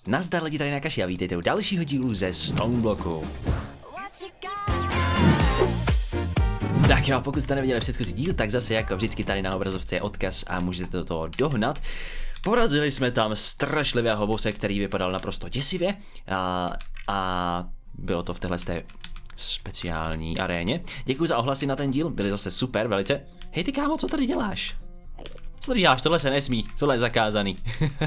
Nazdar lidi, tady Nakashi a vítejte u dalšího dílu ze Stoneblocku. Tak jo, pokud jste neviděli předchozí díl, tak zase jako vždycky tady na obrazovce je odkaz a můžete do toho dohnat. Porazili jsme tam strašlivého bosse, který vypadal naprosto děsivě a bylo to v téhle speciální aréně. Děkuji za ohlasy na ten díl, byly zase super, velice. Hej ty kámo, co tady děláš? Co tady děláš? Tohle se nesmí, tohle je zakázaný.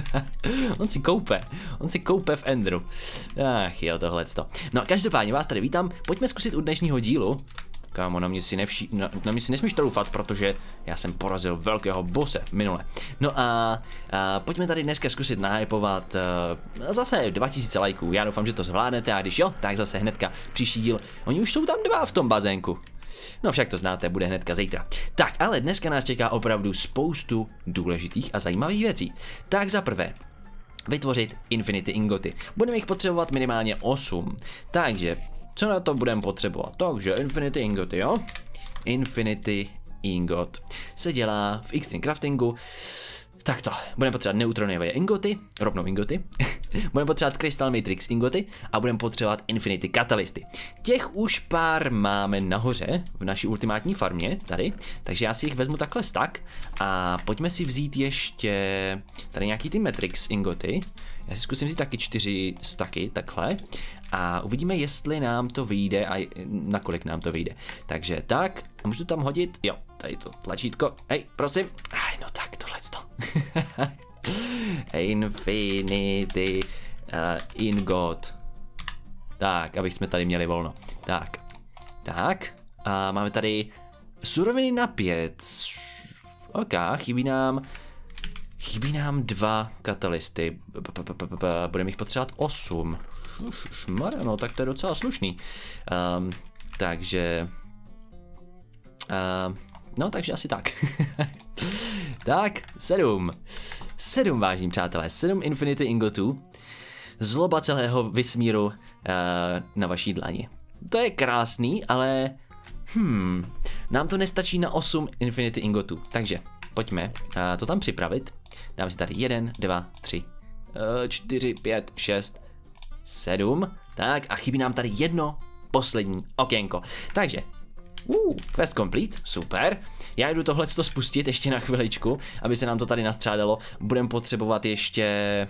On si koupe v Enderu. Ach jo, tohleto. No každopádně vás tady vítám, pojďme zkusit u dnešního dílu. Kámo, na mě si nesmíš troufat, protože já jsem porazil velkého bosse minule. No a pojďme tady dneska zkusit nahypovat zase 2000 lajků. Já doufám, že to zvládnete a když jo, tak zase hnedka příští díl. Oni už jsou tam dva v tom bazénku. No však to znáte, bude hnedka zítra. Tak, ale dneska nás čeká opravdu spoustu důležitých a zajímavých věcí. Tak za prvé, vytvořit Infinity ingoty. Budeme jich potřebovat minimálně 8. Takže, co na to budeme potřebovat? Takže Infinity ingoty, jo? Infinity ingot se dělá v Extreme Craftingu. Takto, budeme potřebovat neutronové ingoty, rovnou ingoty, budeme potřebovat Crystal Matrix ingoty a budeme potřebovat Infinity Catalysty. Těch už pár máme nahoře v naší ultimátní farmě tady, takže já si jich vezmu takhle stack a pojďme si vzít ještě tady nějaký ty Matrix ingoty. Já si zkusím vzít taky 4 stacky takhle a uvidíme, jestli nám to vyjde a nakolik nám to vyjde. Takže tak, a můžu tam hodit, jo, tady to tlačítko, hej, prosím, no tak tohleto. Infinity ingot. Tak, abych jsme tady měli volno. Tak, a máme tady suroviny na 5. Ok, chybí nám 2 katalysty. Budeme jich potřebovat 8. No, tak to je docela slušný. Takže asi tak. Tak, 7, vážení přátelé, 7 Infinity ingotů. Zloba celého vesmíru na vaší dlani. To je krásný, ale nám to nestačí na 8 Infinity ingotů. Takže pojďme to tam připravit. Dáme si tady 1, 2, 3, 4, 5, 6, 7. Tak a chybí nám tady jedno poslední okénko. Takže quest complete, super. Já jdu tohleto spustit ještě na chviličku, aby se nám to tady nastřádalo. Budeme potřebovat ještě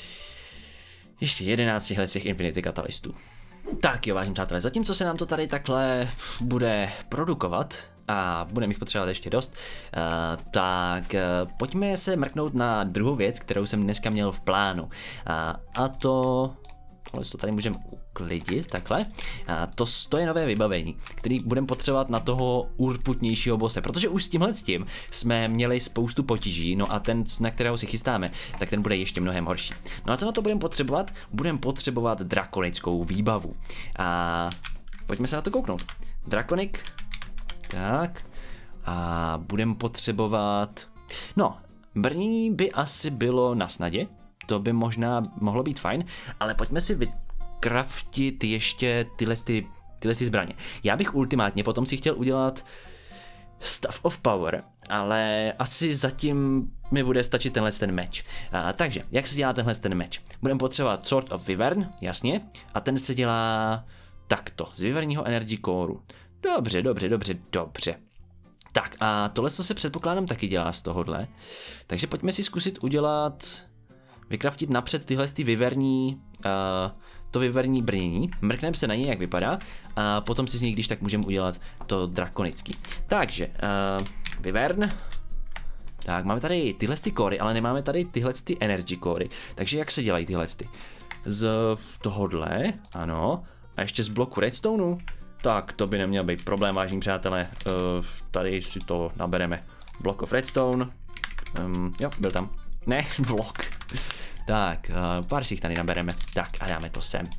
11 těch Infinity Catalystů. Tak jo, vážení přátelé, zatímco se nám to tady takhle bude produkovat a budeme jich potřebovat ještě dost, tak pojďme se mrknout na druhou věc, kterou jsem dneska měl v plánu. A to tady můžeme uklidit, takhle. To je nové vybavení, který budeme potřebovat na toho urputnějšího bose, protože už s tímhle jsme měli spoustu potíží, no a ten, na kterého si chystáme, tak ten bude ještě mnohem horší. No a co na to budeme potřebovat? Budeme potřebovat drakonickou výbavu. A pojďme se na to kouknout. Drakonik, tak, a budeme potřebovat, no, brnění by asi bylo na snadě. To by možná mohlo být fajn, ale pojďme si vykraftit ještě tyhle zbraně. Já bych ultimátně potom si chtěl udělat Staff of Power, ale asi zatím mi bude stačit ten meč. Takže, jak se dělá ten meč? Budeme potřebovat Sword of Wyvern, jasně, a ten se dělá takto, z Wyverního Energy Coreu. Dobře. Tak a tohle se předpokládám taky dělá z tohohle, takže pojďme si zkusit vykraftit napřed tyhle to vyverní brnění, mrkneme se na něj, jak vypadá, a potom si z něj, když tak můžeme udělat to drakonický. Takže, vyvern. Tak, máme tady tyhle kory, ale nemáme tady tyhle energy kory. Takže jak se dělají tyhle? Z tohohle, ano, a ještě z bloku redstoneu. Tak, to by neměl být problém, vážení přátelé. Tady si to nabereme. Block of redstone. Jo, byl tam. Ne, vlog. Tak, pár si jich tady nabereme. Tak a dáme to sem.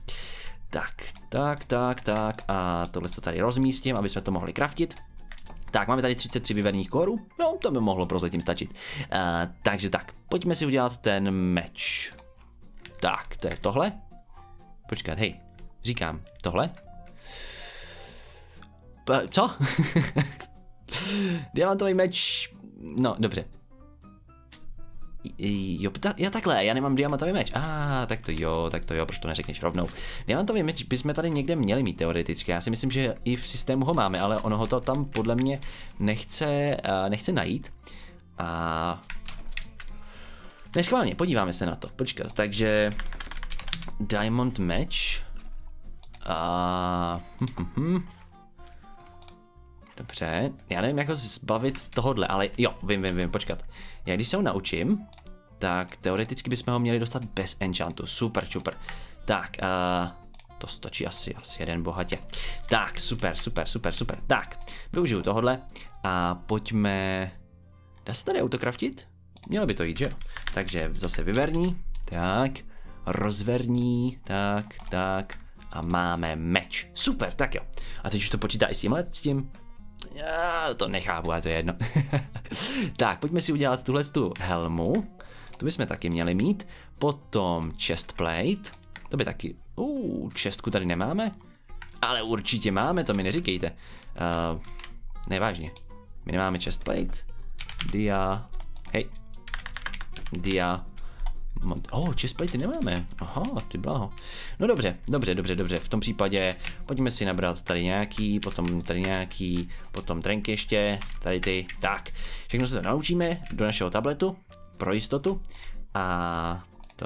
Tak. A tohle to tady rozmístím, aby jsme to mohli craftit. Tak, máme tady 33 vyverních korů. No, to by mohlo prozatím stačit. Takže tak, pojďme si udělat ten meč. Tak, to je tohle. Počkat, hej, říkám, tohle. Co? Diamantový meč. No, dobře. Jo, takhle, já nemám diamantový meč. Tak to jo, proč to neřekneš rovnou. Diamantový meč bychom tady někde měli mít teoreticky. Já si myslím, že i v systému ho máme, ale ono ho to tam podle mě nechce najít. A neschválně, podíváme se na to. Počkat, takže Diamond Match. Dobře, já nevím, jak ho zbavit tohodle, ale jo, vím, počkat. Já když se ho naučím, tak teoreticky bychom ho měli dostat bez enchantu. Super. Tak, to stačí asi jeden bohatě. Tak, super. Tak, využiju tohodle a pojďme. Dá se tady autokraftit? Mělo by to jít, že jo? Takže zase vyverní, tak, rozverní, tak a máme meč. Super, tak jo. A teď už to počítá i s tím. Já to nechápu, ale to je jedno. Tak, pojďme si udělat tu helmu. Tu bychom taky měli mít. Potom chestplate. To by taky. Chestku tady nemáme. Ale určitě máme, to mi neříkejte. Nevážně. My nemáme chestplate. Hej. Chestplate nemáme. Aha, ty bláho. No dobře. V tom případě pojďme si nabrat tady nějaký, potom tady nějaký, potom trenky ještě, tady ty. Tak, všechno se to naučíme do našeho tabletu, pro jistotu. A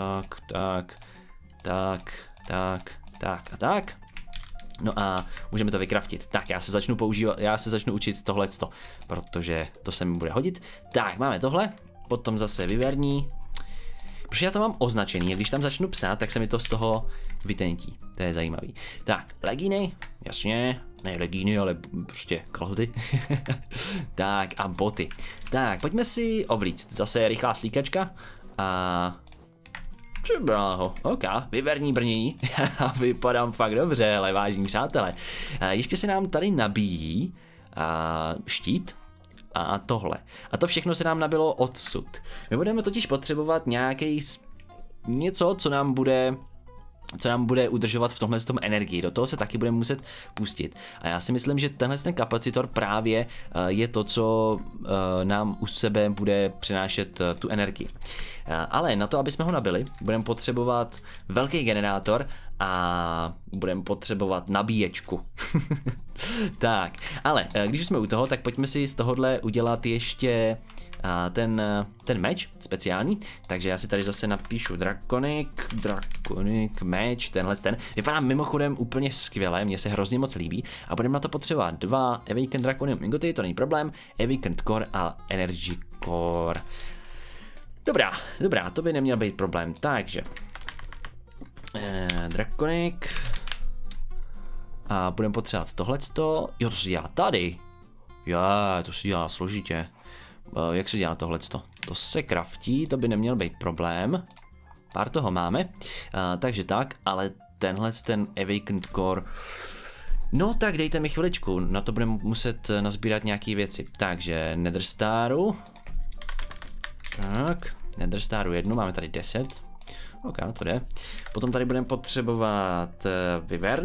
tak. No a můžeme to vykraftit. Tak, já se začnu učit tohleto, protože to se mi bude hodit. Tak, máme tohle, potom zase vyverní. Protože já to mám označený, a když tam začnu psát, tak se mi to z toho vytentí. To je zajímavý. Tak, legíny, jasně, ne legíny, ale prostě kalhoty. Tak a boty. Tak, pojďme si oblíct. Zase rychlá slíkačka a... Bráho, ok, vyverní brnění. Vypadám fakt dobře, ale vážní přátelé. Ještě se nám tady nabíjí štít. A tohle. A to všechno se nám nabilo odsud. My budeme totiž potřebovat něco, co nám bude udržovat v tomhle tom energii. Do toho se taky budeme muset pustit. A já si myslím, že tenhle ten kapacitor právě je to, co nám u sebe bude přinášet tu energii. Ale na to, aby jsme ho nabili, budeme potřebovat velký generátor a budeme potřebovat nabíječku. Tak, ale když jsme u toho, tak pojďme si z tohohle udělat ještě ten meč speciální. Takže já si tady zase napíšu Draconic meč, tenhle. Vypadá mimochodem úplně skvěle, mně se hrozně moc líbí. A budeme na to potřebovat 2 Awakened Draconium ingoty, to není problém, Awakened Core a Energy Core. Dobrá, to by neměl být problém, takže Draconic. A budeme potřebovat tohleto. Jo, to si dělá tady. To si dělá složitě. Jak se dělá tohleto? To se craftí, to by neměl být problém. Pár toho máme. Takže tak, ale ten Awakened Core. No tak dejte mi chviličku, na to budeme muset nazbírat nějaké věci. Takže Netherstaru. Tak, Netherstaru 1, máme tady 10. Ok, to jde. Potom tady budeme potřebovat Wyvern.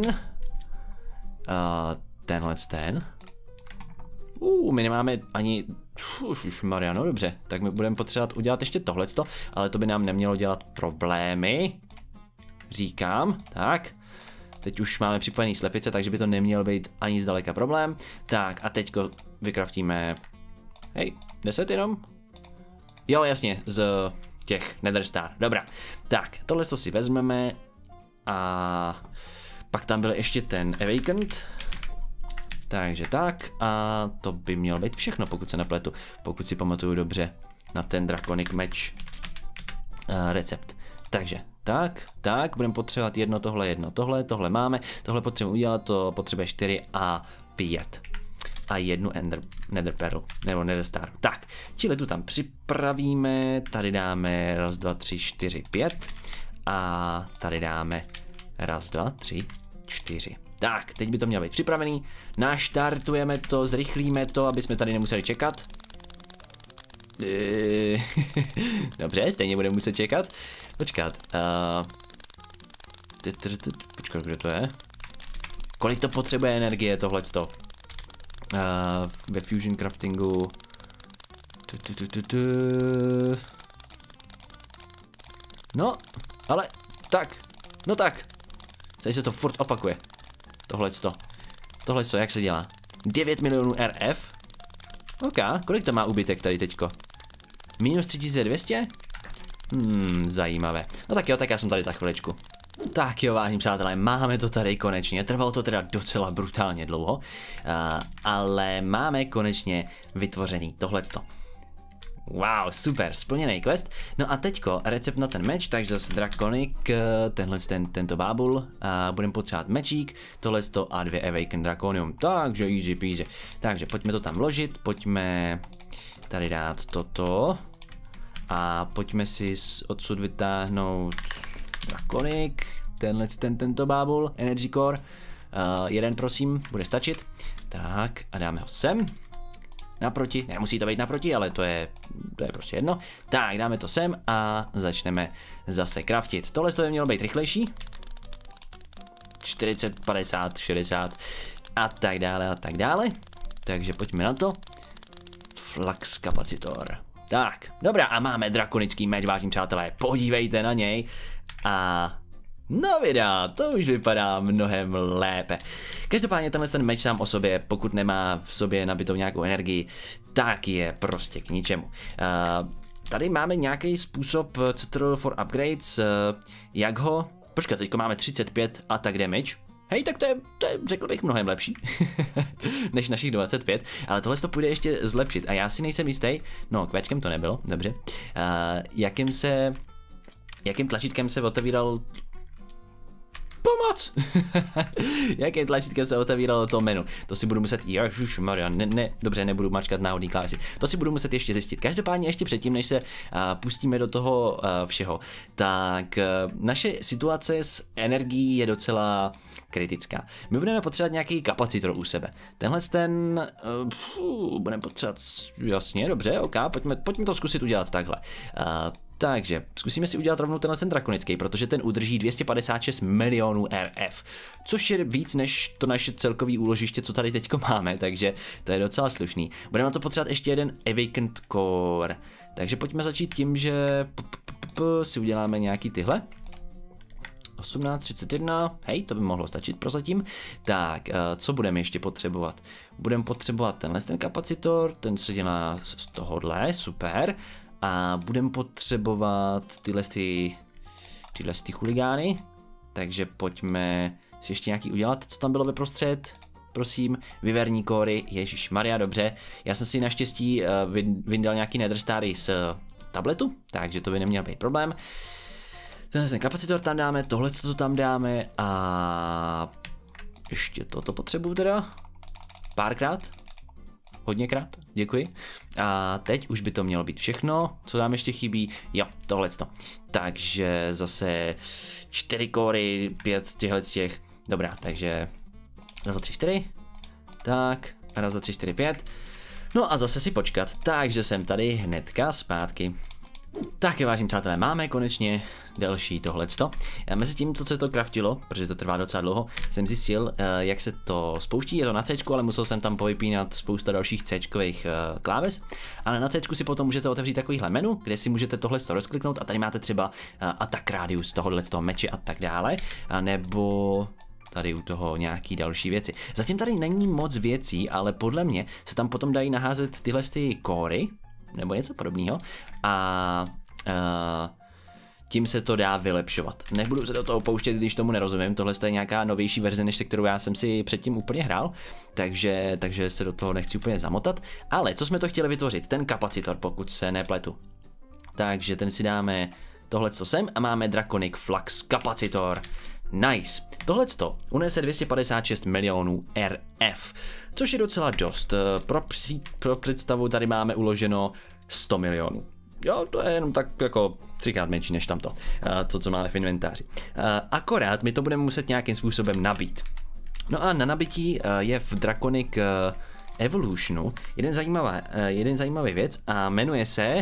My nemáme ani... Maria, no dobře, tak my budeme potřebovat udělat ještě tohleto, ale to by nám nemělo dělat problémy. Říkám, tak. Teď už máme připojený slepice, takže by to neměl být ani zdaleka problém. Tak a teďko vykraftíme... Hej, 10 jenom? Jo, jasně, z těch Netherstar, dobrá. Tak, tohle si vezmeme a... Pak tam byl ještě ten Awakened. Takže tak a to by mělo být všechno, pokud se nepletu. Pokud si pamatuju dobře na ten Draconic Match recept. Takže tak, budeme potřebovat jedno tohle máme. Tohle potřebujeme udělat, to potřebuje 4 a 5. A jednu Nether Pearl, nebo Nether Star. Tak, čili tu tam připravíme, tady dáme 1, 2, 3, 4, 5. A tady dáme 1, 2, 3, 4. Tak, teď by to mělo být připravený. Naštartujeme to, zrychlíme to, aby jsme tady nemuseli čekat. Dobře, stejně budeme muset čekat. Počkat. Počkat, kde to je? Kolik to potřebuje energie tohleto? Ve Fusion Craftingu. No, ale, tak, no tak. Tady se to furt opakuje. Tohleto, jak se dělá? 9 milionů RF? OK, kolik to má úbytek tady teďko? Minus 3200? Zajímavé. No tak jo, tak já jsem tady za chviličku. Tak jo, vážení přátelé, máme to tady konečně. Trvalo to teda docela brutálně dlouho, ale máme konečně vytvořený tohleto. Wow, super, splněný quest. No a teďko recept na ten meč, takže zase Draconic, tento bábul, a budeme potřebovat mečík, tohleto a 2 Awaken Draconium, takže easy peasy. Takže pojďme to tam vložit, pojďme tady dát toto a pojďme si odsud vytáhnout Draconic, tento bábul, Energy Core, jeden prosím, bude stačit. Tak a dáme ho sem. Naproti, nemusí to být naproti, ale to je prostě jedno. Tak, dáme to sem a začneme zase craftit. Tohle by mělo být rychlejší. 40, 50, 60 a tak dále. Takže pojďme na to. Flux kapacitor. Tak, dobrá, a máme drakonický meč, vážení přátelé, podívejte na něj. A no videa, to už vypadá mnohem lépe. Každopádně ten meč sám o sobě, pokud nemá v sobě nabitou nějakou energii, tak je prostě k ničemu. Tady máme nějaký způsob for upgrades, jak ho, počkat, teďko máme 35 attack damage. Hej, tak to je řekl bych mnohem lepší než našich 25, ale tohle to půjde ještě zlepšit a já si nejsem jistý, no kvéčkem to nebylo, dobře, jakým tlačítkem se otevíral pomoc! Jakým tlačítkem se otevíralo to menu? To si budu muset, ježišmarja, dobře, nebudu mačkat náhodný klávesy. To si budu muset ještě zjistit. Každopádně ještě předtím, než se pustíme do toho všeho, tak naše situace s energií je docela kritická. My budeme potřebovat nějaký kapacitor u sebe. Budeme potřebovat, jasně, dobře, OK, pojďme to zkusit udělat takhle. Takže zkusíme si udělat rovnou tenhle drakonický, protože ten udrží 256 milionů RF, což je víc než to naše celkový úložiště, co tady teďko máme, takže to je docela slušný. Budeme na to potřebovat ještě jeden Awakened Core, takže pojďme začít tím, že si uděláme nějaký tyhle. 18, 31, hej, to by mohlo stačit prozatím. Tak, co budeme ještě potřebovat? Budeme potřebovat ten kapacitor, ten se dělá z tohohle, super. A budeme potřebovat tyhle chuligány, takže pojďme si ještě nějaký udělat, co tam bylo ve prostřed, prosím, vyverní kóry, ježišmarja, dobře, já jsem si naštěstí vyndal nějaký Netherstary z tabletu, takže to by neměl být problém. Ten kapacitor tam dáme, tohle co tam dáme a ještě toto potřebuju teda, párkrát. Hodněkrát, děkuji. A teď už by to mělo být všechno. Co nám ještě chybí? Jo, tohleto. Takže zase 4 kóry, 5 těch. Dobrá, takže 1, 2, 3, 4. Tak, 1, 2, 3, 4, 5. No a zase si počkat. Takže jsem tady hnedka zpátky. Tak jo, vážení přátelé, máme konečně další tohleto. Mezi tím, co se to craftilo, protože to trvá docela dlouho, jsem zjistil, jak se to spouští. Je to na C, ale musel jsem tam povypínat spousta dalších C-čkových kláves. Ale na C si potom můžete otevřít takovýhle menu, kde si můžete tohle rozkliknout a tady máte třeba attack radius tohoto meče a tak dále. A nebo tady u toho nějaký další věci. Zatím tady není moc věcí, ale podle mě se tam potom dají naházet tyhle kóry, nebo něco podobného a tím se to dá vylepšovat. Nebudu se do toho pouštět, když tomu nerozumím, tohle je nějaká novější verze, než se kterou já jsem si předtím úplně hrál, takže se do toho nechci úplně zamotat, ale co jsme to chtěli vytvořit, ten kapacitor, pokud se nepletu. Takže ten si dáme tohleto sem a máme Draconic Flux kapacitor. Nice. Tohleto unese 256 milionů RF, což je docela dost. Pro představu tady máme uloženo 100 milionů. Jo, to je jenom tak jako 3krát menší než tamto, co máme v inventáři. Akorát my to budeme muset nějakým způsobem nabít. No a na nabití je v Draconic Evolutionu jeden zajímavý věc a jmenuje se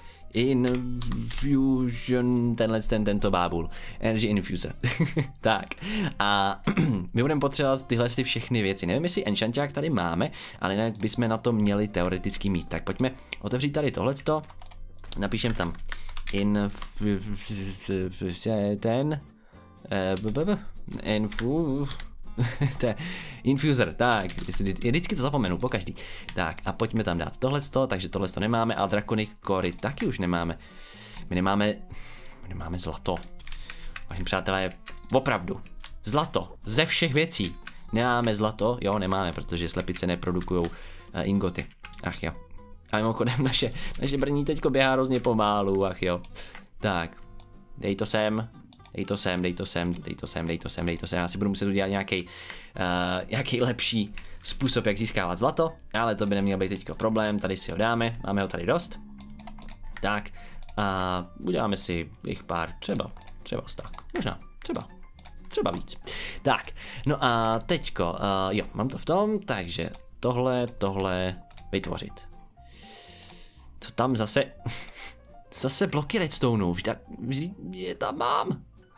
Infusion, tento bábul, Energy Infuser. Tak, a my budeme potřebovat tyhle všechny věci. Nevím, jestli enchanták tady máme, ale jinak bychom na to měli teoreticky mít. Tak pojďme otevřít tady tohleto, napíšem tam Infuser, tak, vždycky to zapomenu, pokaždý. Tak a pojďme tam dát tohleto, takže tohleto nemáme a Draconic Cory taky už nemáme. My nemáme zlato. Vážení přátelé, opravdu, zlato, ze všech věcí. Nemáme zlato, jo, nemáme, protože slepice neprodukují ingoty. Ach jo. A mimochodem naše brní teďko běhá hrozně pomálu, ach jo. Tak, dej to sem. Já si budu muset udělat nějaký lepší způsob, jak získávat zlato, ale to by neměl být teďko problém, tady si ho dáme, máme ho tady dost. Tak, a uděláme si jich pár, třeba tak, možná, třeba víc. Tak, no a teďko, jo, mám to v tom, takže tohle vytvořit. Co tam zase? Zase bloky redstone, vždy je tam mám.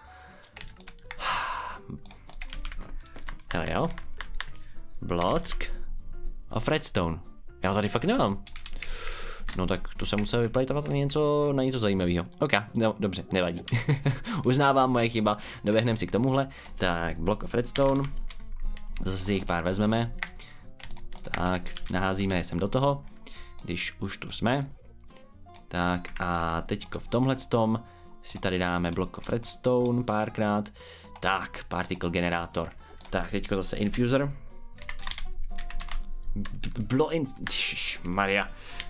Hele jo. Block of redstone. Já ho tady fakt nemám. No tak to se musel vyplejtovat na něco zajímavého. OK, no dobře, nevadí. Uznávám, moje chyba. Doběhneme si k tomuhle. Tak, block of redstone. Zase si jich pár vezmeme. Tak, naházíme je sem do toho. Když už tu jsme. Tak a teďko v tomhletom si tady dáme block of redstone párkrát. Tak, particle generátor. Tak, teďko zase infuser. Maria.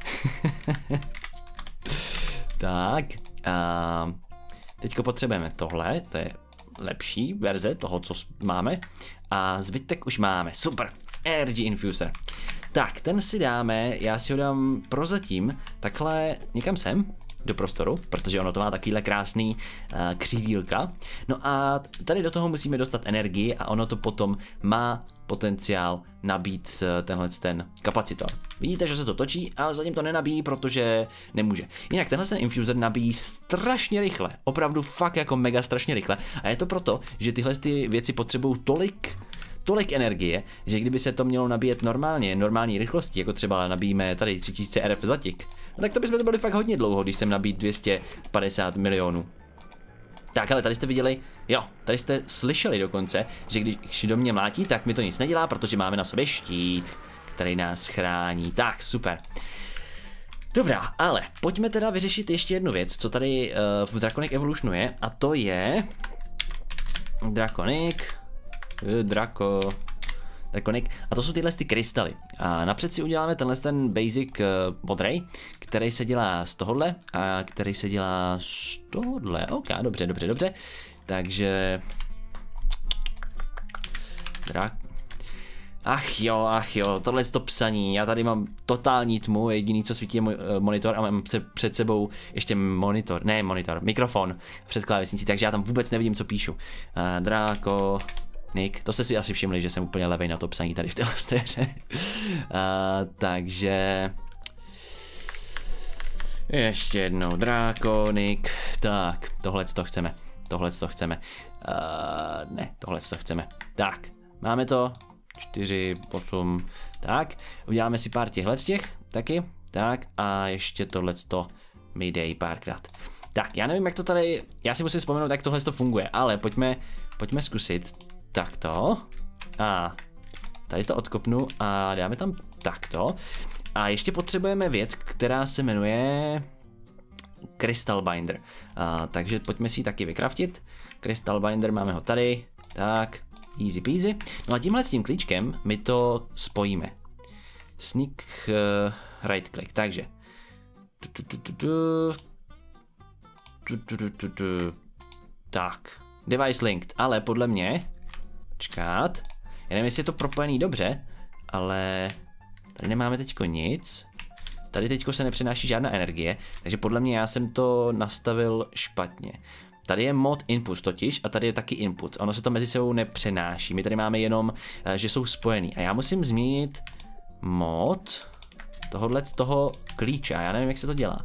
Tak, teďko potřebujeme tohle, to je lepší verze toho, co máme. A zbytek už máme, super, energy infuser. Tak, ten si dáme, já si ho dám prozatím takhle někam sem, do prostoru, protože ono to má takovýhle krásný křídílka. No a tady do toho musíme dostat energii a ono to potom má potenciál nabít ten kapacitor. Vidíte, že se to točí, ale zatím to nenabíjí, protože nemůže. Jinak tenhle ten infuser nabíjí strašně rychle, opravdu fakt jako mega strašně rychle a je to proto, že tyhle ty věci potřebují tolik energie, že kdyby se to mělo nabíjet normální rychlosti, jako třeba nabíjíme tady 3000 RF za tik, no tak to bychom to byli fakt hodně dlouho, když jsem nabít 250 milionů. Tak, ale tady jste viděli, jo, tady jste slyšeli dokonce, že když do mě mlátí, tak mi to nic nedělá, protože máme na sobě štít, který nás chrání. Tak, super. Dobrá, ale pojďme teda vyřešit ještě jednu věc, co tady v Draconic Evolutionu je, a to je Draconic. A to jsou tyhle ty krystaly. A napřed si uděláme ten basic modrej, který se dělá z tohohle a který se dělá z tohohle. OK, dobře. Takže Ach jo, tohle je to psaní, já tady mám totální tmu, jediný co svítí je můj monitor a mám před sebou ještě mikrofon před klávesnicí, takže já tam vůbec nevidím, co píšu. Draconic, to jste si asi všimli, že jsem úplně levej na to psaní tady v téhle hře. Takže ještě jednou Draconic, tak, tohle to chceme. Tohle to chceme. Tak, máme to. 4, 8, tak, uděláme si pár těch taky, tak a ještě tohleto mi dej párkrát. Tak, já nevím jak to tady, já si musím vzpomenout jak tohle funguje, ale pojďme zkusit takto a tady to odkopnu a dáme tam takto a ještě potřebujeme věc, která se jmenuje Crystal Binder, takže pojďme si ji taky vykraftit. Crystal Binder, máme ho tady, tak. Easy peasy. No a tímhle s tím klíčkem my to spojíme. Sneak right click, takže. Tak. Device linked, ale podle mě. Počkat. Já nevím, jestli je to propojený dobře, ale tady nemáme teďko nic. Tady teďko se nepřenáší žádná energie, takže podle mě já jsem to nastavil špatně. Tady je mod input totiž a tady je taky input. Ono se to mezi sebou nepřenáší. My tady máme jenom, že jsou spojený. A já musím změnit mod tohohle z toho klíče. Já nevím, jak se to dělá.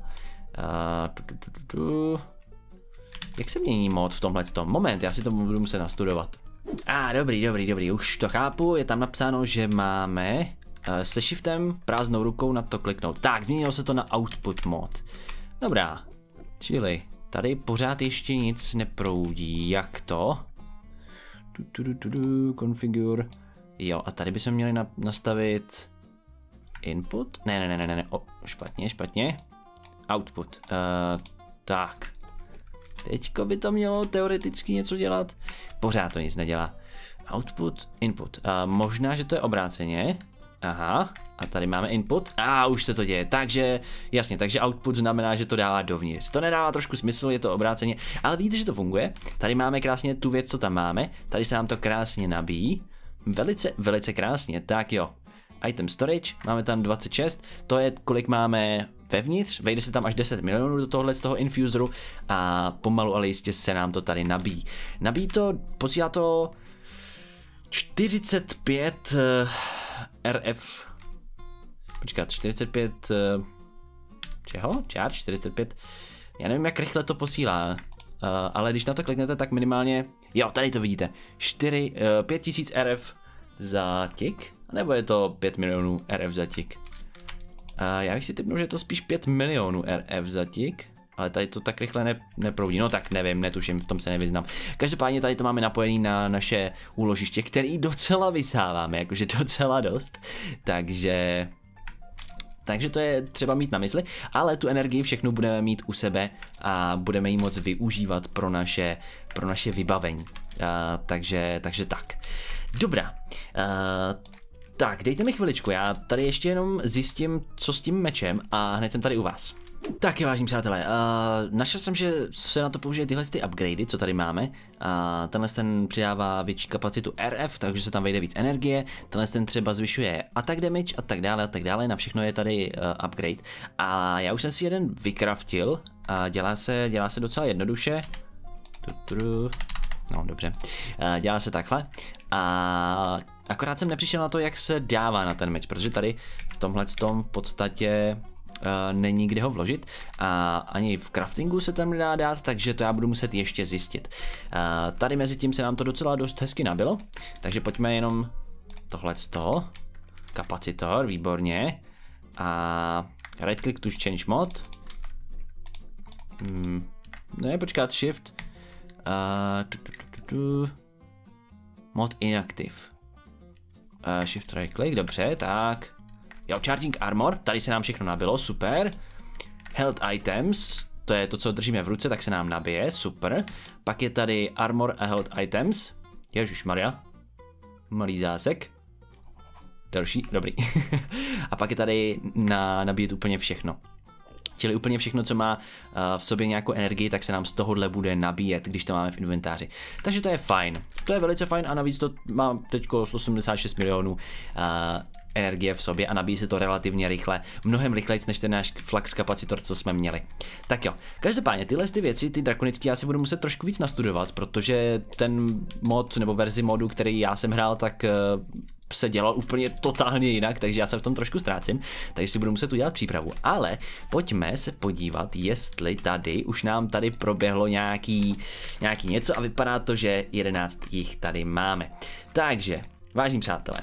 Jak se mění mod v tomhle tom? Moment, já si to budu muset nastudovat. Dobrý, už to chápu. Je tam napsáno, že máme se shiftem prázdnou rukou na to kliknout. Tak, změnilo se to na output mod. Dobrá, čili Tady pořád ještě nic neproudí. Jak to? Configure. Jo, a tady bychom měli nastavit input? Ne. Špatně. Output. Tak. Teďko by to mělo teoreticky něco dělat. Pořád to nic nedělá. Output, input. Možná, že to je obráceně. Aha. A tady máme input. Už se to děje. Takže, jasně, takže output znamená, že to dává dovnitř. To nedává trošku smysl, je to obráceně. Ale vidíte, že to funguje. Tady máme krásně tu věc, co tam máme. Tady se nám to krásně nabíjí. Velice krásně. Tak jo. Item storage, máme tam 26, to je kolik máme vevnitř, vejde se tam až 10 milionů do tohohle z toho infuseru a pomalu ale jistě se nám to tady nabíjí. Posílá to 45 RF, počkat, 45, čeho? Charge 45, já nevím jak rychle to posílá, ale když na to kliknete, tak minimálně, jo, tady to vidíte, 5000 RF za tick, nebo je to 5 milionů RF za tick? Já bych si tipnul, že je to spíš 5 milionů RF za tick, ale tady to tak rychle neproudí, no tak nevím, netuším, v tom se nevyznám. Každopádně tady to máme napojený na naše úložiště, který docela vysáváme, jakože docela dost, takže to je třeba mít na mysli, ale tu energii všechnu budeme mít u sebe a budeme ji moc využívat pro naše vybavení. Takže tak. Dobrá. Tak, dejte mi chviličku, já tady ještě jenom zjistím, co s tím mečem a hned jsem tady u vás. Tak je, vážení přátelé, našel jsem, že se na to použije tyhle upgradey, co tady máme. Tenhle ten přidává větší kapacitu RF, takže se tam vejde víc energie. Tenhle ten třeba zvyšuje attack damage a tak dále, na všechno je tady upgrade. A já už jsem si jeden vykraftil a dělá se docela jednoduše. No, dobře. Dělá se takhle. A akorát jsem nepřišel na to, jak se dává na ten meč, protože tady v tomhletom v podstatě není kde ho vložit a ani v craftingu se tam nedá dát, takže to já budu muset ještě zjistit. Tady mezi tím se nám to docela dost hezky nabilo, takže pojďme jenom tohleto. Kapacitor, výborně. A right click to change mod. Ne, počkat, shift. Mod inactive. Shift right click, dobře, tak. Jo, charging armor, tady se nám všechno nabilo, super. Health items, to je to, co držíme v ruce, tak se nám nabije, super. Pak je tady armor a health items. Ježišmarja. Malý zásek. Další, dobrý. A pak je tady nabíjet úplně všechno. Čili úplně všechno, co má v sobě nějakou energii, tak se nám z tohohle bude nabíjet, když to máme v inventáři. Takže to je fajn. To je velice fajn a navíc to má teďko 186 milionů energie v sobě a nabíjí se to relativně rychle, mnohem rychleji než ten náš flax kapacitor, co jsme měli. Tak jo, každopádně tyhle věci, ty drakonické, já si budu muset trošku víc nastudovat, protože ten mod nebo verzi modu, který já jsem hrál, tak se dělal úplně totálně jinak, takže já se v tom trošku ztrácím, takže si budu muset udělat přípravu. Ale pojďme se podívat, jestli tady už nám tady proběhlo nějaký něco a vypadá to, že 11 jich tady máme. Takže, vážení přátelé,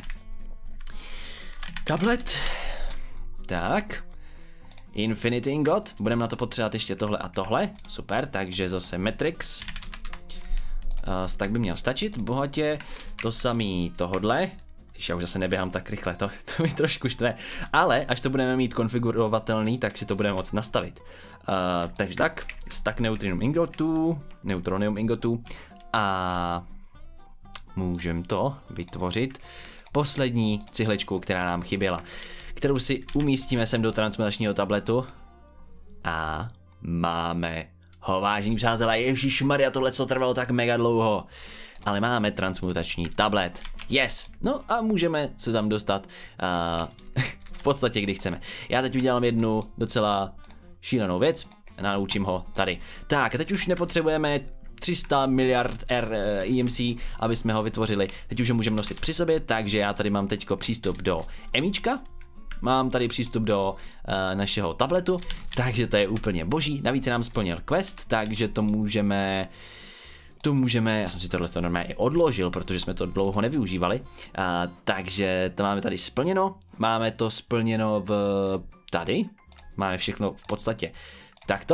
tablet, tak, Infinity Ingot, budeme na to potřebovat ještě tohle a tohle, super, takže zase Matrix, tak by měl stačit, bohatě, to samý tohodle. Já už zase neběhám tak rychle, to mi trošku štve, ale až to budeme mít konfigurovatelný, tak si to budeme moct nastavit. Takže tak, stack neutronium ingotů a můžeme to vytvořit poslední cihličku, která nám chyběla, kterou si umístíme sem do transmutačního tabletu a máme ho, vážení přátelé. Ježišmarja, tohle co trvalo tak mega dlouho. Ale máme transmutační tablet. Yes! No a můžeme se tam dostat v podstatě kdy chceme. Já teď udělám jednu docela šílenou věc a naučím ho tady. Tak, teď už nepotřebujeme 300 miliard EMC, aby jsme ho vytvořili. Teď už ho můžeme nosit při sobě, takže já tady mám teďko přístup do emíčka. Mám tady přístup do našeho tabletu, takže to je úplně boží. Navíc se nám splnil quest, takže to můžeme, já jsem si tohle normálně i odložil, protože jsme to dlouho nevyužívali. Takže to máme tady splněno, máme to splněno tady, máme všechno v podstatě takto.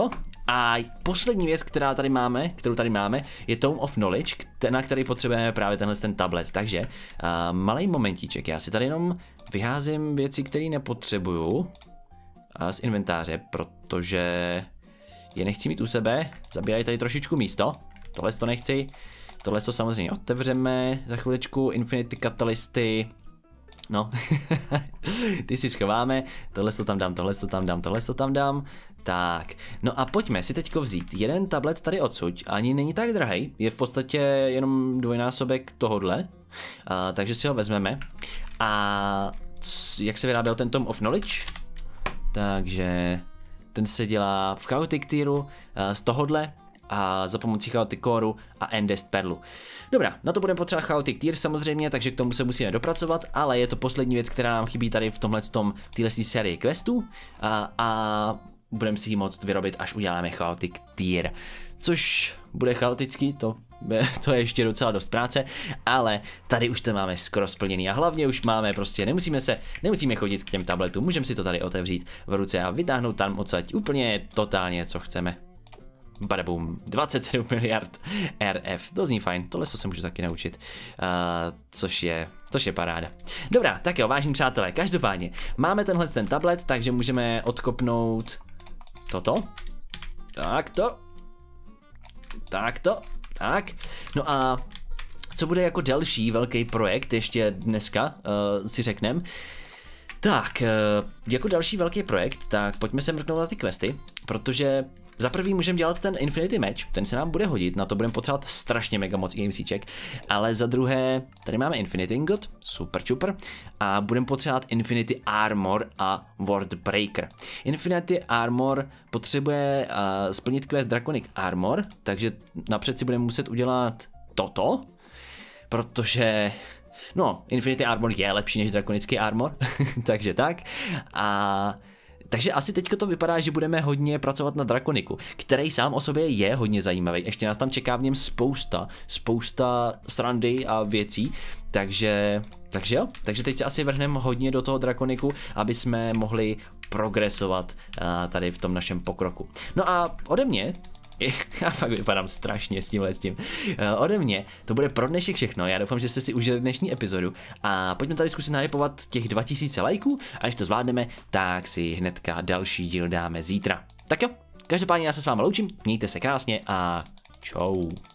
A poslední věc, kterou tady máme, je Tome of Knowledge, na který potřebujeme právě ten tablet. Takže malý momentíček, já si tady jenom vyházím věci, které nepotřebuju z inventáře, protože je nechci mít u sebe, zabírají tady trošičku místo, tohle to nechci, tohle to samozřejmě otevřeme, za chviličku Infinity Catalysty, no, ty si schováme, tohle to tam dám, tohle to tam dám, tohle to tam dám, tak, no a pojďme si teďko vzít jeden tablet tady odsud, ani není tak drahý, je v podstatě jenom dvojnásobek tohodle, takže si ho vezmeme a jak se vyráběl ten Tome of Knowledge, takže ten se dělá v Chaotic Tieru z tohodle a za pomocí Chaotic Coreu a Endest Perlu. Dobrá, na to budeme potřebovat Chaotic Tier samozřejmě, takže k tomu se musíme dopracovat, ale je to poslední věc, která nám chybí tady v téhle sérii questů a budeme si ji moct vyrobit, až uděláme Chaotic Tier, což bude chaotický, to je ještě docela dost práce, ale tady už to máme skoro splněný a hlavně už máme prostě, nemusíme chodit k těm tabletům, můžeme si to tady otevřít v ruce a vytáhnout tam odsaď úplně totálně, co chceme. Badabum, 27 miliard RF, to zní fajn, tohle se můžu taky naučit, což je paráda. Dobrá, tak jo, vážení přátelé, každopádně máme ten tablet, takže můžeme odkopnout toto, tak, no a co bude jako další velký projekt ještě dneska, si řekneme. Tak, jako další velký projekt, tak pojďme se mrknout na ty questy, protože za prvý můžeme dělat ten Infinity Match, ten se nám bude hodit, na to budeme potřebovat strašně mega moc EMCček, ale za druhé, tady máme Infinity Ingot, super čuper, a budeme potřebovat Infinity Armor a World Breaker. Infinity Armor potřebuje splnit quest Draconic Armor, takže napřed si budeme muset udělat toto, protože no, Infinity Armor je lepší než Draconický Armor, takže tak. Takže asi teďko to vypadá, že budeme hodně pracovat na Draconiku, který sám o sobě je hodně zajímavý. Ještě nás tam čeká v něm spousta srandy a věcí, takže jo. Takže teď se asi vrhneme hodně do toho Draconiku, aby jsme mohli progresovat tady v tom našem pokroku. No a ode mě, já fakt vypadám strašně s tímhle. Ode mě to bude pro dnešek všechno, já doufám, že jste si užili dnešní epizodu a pojďme tady zkusit nahypovat těch 2000 lajků a když to zvládneme, tak si hnedka další díl dáme zítra. Tak jo, každopádně já se s vámi loučím, mějte se krásně a čau.